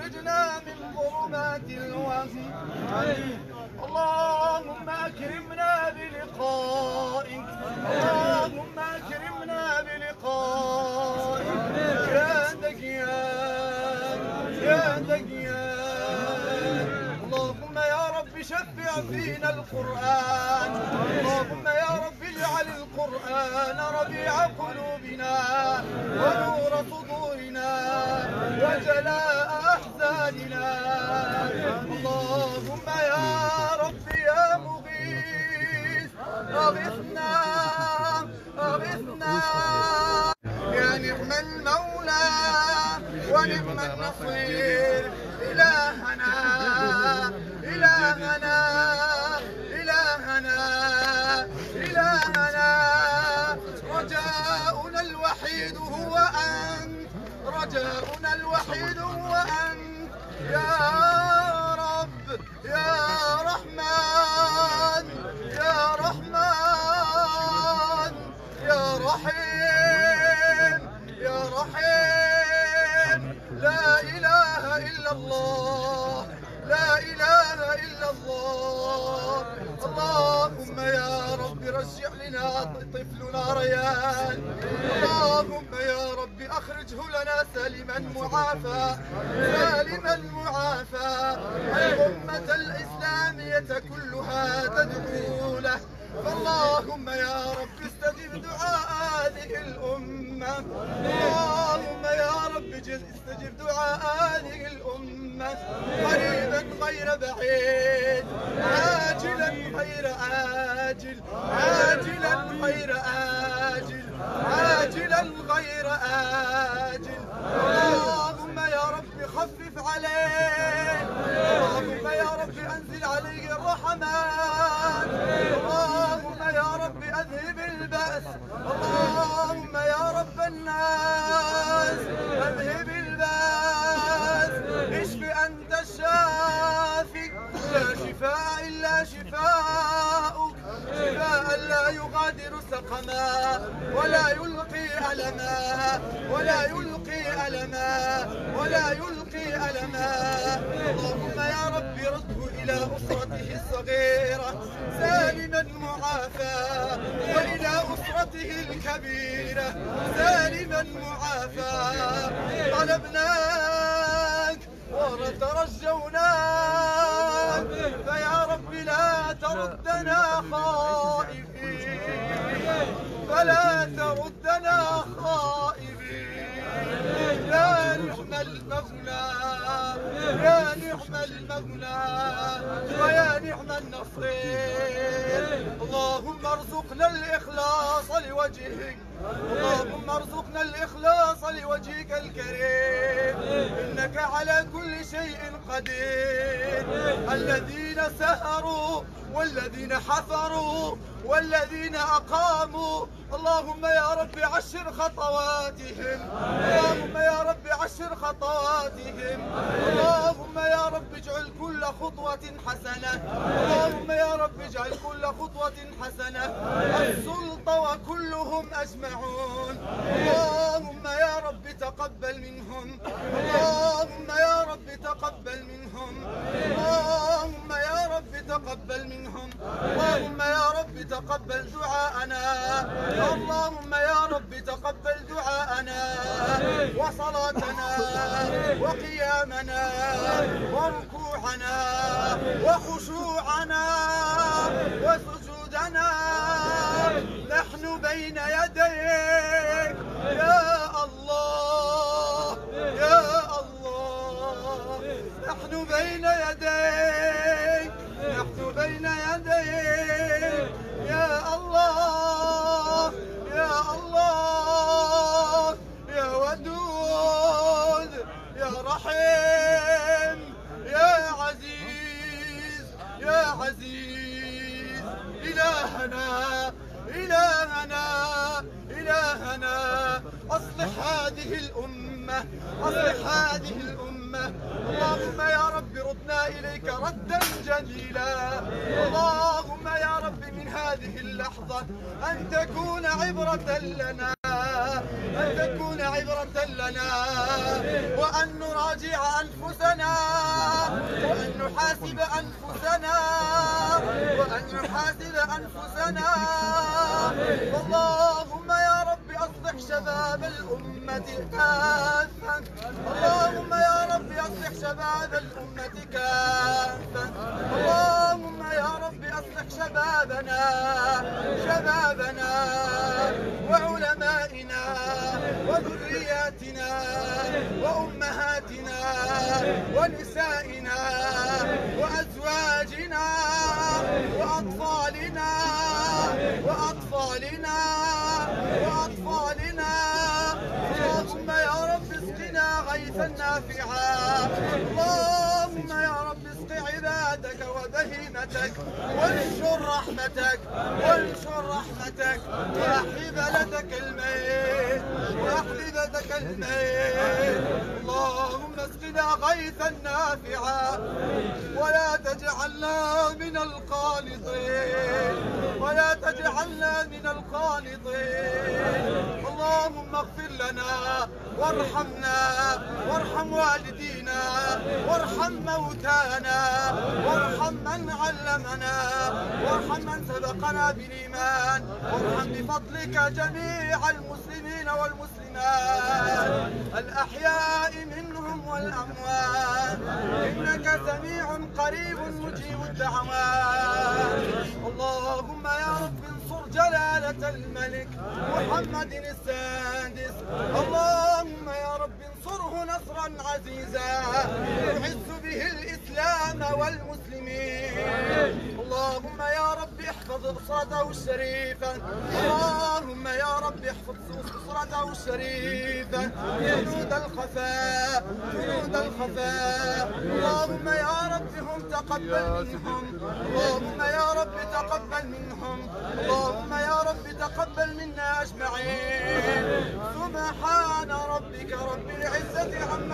أخرجنا من ظلمات الوهم. اللهم أكرمنا بلقائك، اللهم أكرمنا بلقائك يا ديان يا ديان. اللهم يا رب شفع فينا القرآن، اللهم يا رب اجعل القرآن ربيع قلوبنا ونور صدورنا وجلاء أحزاننا. اللهم يا رب يا مغيث أغثنا أغثنا. يا نعم المولى ونعم النصير. إلهنا إلهنا إلهنا إلهنا. رجاؤنا الوحيد هو أنت، رجاؤنا الوحيد هو أنت يا رب يا رحمن يا رحمن يا رحيم يا رحيم. لا إله إلا الله لا إله إلا الله. اللهم يا رب رجع لنا طفلنا ريان، اللهم يا رب أخرجه لنا سالما معافى سالما معافى. الأمة الإسلامية كلها تدعو له، فاللهم يا رب استجب دعاء هذه الأمة. اللهم يا رب استجب دعاء هذه الأمة قريبا غير بعيد، عاجلا غير آجل، عاجلا غير آجل، عاجلا غير آجل. اللهم يا رب خفف عليه، اللهم يا رب أنزل عليه الرحمات، اللهم يا رب أذهب البأس، اللهم يا رب الناس أذهب البأس. اشف أنت الشافي، لا شفاء إلا شفاءك، شفاء لا يغادر سقما ولا يلقي ألما ولا يلقي ألما ولا يلقي ألما. اللهم يا رب رده إلى أسرته الصغيرة سالما معافى، وإلى أسرته الكبيرة سالما معافى. طلبناك وترجوناك، فيا رب لا تردنا خائفين، فلا تردنا خائفين. يا نعم المولى يا نعم المولى ويا نعم النصير. اللهم ارزقنا الإخلاص لوجهك، اللهم ارزقنا الإخلاص لوجهك الكريم، إنك على كل شيء قدير. الذين سهروا والذين حفروا والذين أقاموا، اللهم يا رب عشر خطواتهم، اللهم يا رب عشر خطواتهم. اللهم يا رب اجعل كل خطوة حسنة، اللهم يا رب اجعل كل خطوة حسنة. السلطة وكلهم أجمعون، اللهم يا رب تقبل منهم، اللهم يا رب تقبل منهم، اللهم يا رب تقبل منهم. اللهم يا رب تقبل دعاءنا، اللهم يا رب تقبل دعاءنا وصلاتنا وقيامنا وركوعنا وخشوعنا وسجودنا. نحن بين يديك يا الله يا الله، نحن بين يديك، نحن بين يديك يا الله يا الله يا ودود يا رحيم يا عزيز يا عزيز. إلهنا إلهنا إلهنا أصلح هذه الأمة، أصلح هذه الأمة. اللهم يا رب ردنا إليك ردا جميلا. اللهم يا رب من هذه اللحظة أن تكون عبرة لنا، أن تكون عبرة لنا، وأن نراجع أنفسنا، وأن نحاسب أنفسنا، وأن نحاسب أنفسنا. اللهم يا رب أصلح شباب الأمة كافة، اللهم يا رب أصلح شباب الأمة كافة، اللهم يا رب أصلح شبابنا وعلمائنا وذرياتنا وأمهاتنا ونسائنا وأزواجنا وأطفالنا اللهم يا رب اسقنا غيثا نافعا، اللهم يا رب اسق عبادك وبهيمتك، وانشر رحمتك واحي بلدك الميت، اللهم اسقنا غيثا نافعا، ولا تجعلنا من القانطين، اللهم اغفر لنا وارحمنا، وارحم والدينا، وارحم موتانا، وارحم من علمنا، وارحم من سبقنا بالإيمان، وارحم بفضلك جميع المسلمين والمسلمات الأحياء منهم والأموات، إنك سميع قريب مجيب الدعوات. اللهم يا رب انصر جلالة الملك محمد السادس، اللهم يا رب انصره نصرا عزيزا يعز به الإسلام والمسلمين. اللهم يا رب احفظ أسرته الشريفة، اللهم يا رب احفظ أسرته الشريفة، جنود الخفاء، اللهم يا رب هم تقبل منهم، اللهم يا رب تقبل منهم، اللهم يا رب تقبل منا أجمعين. سبحان ربك رب العزة عما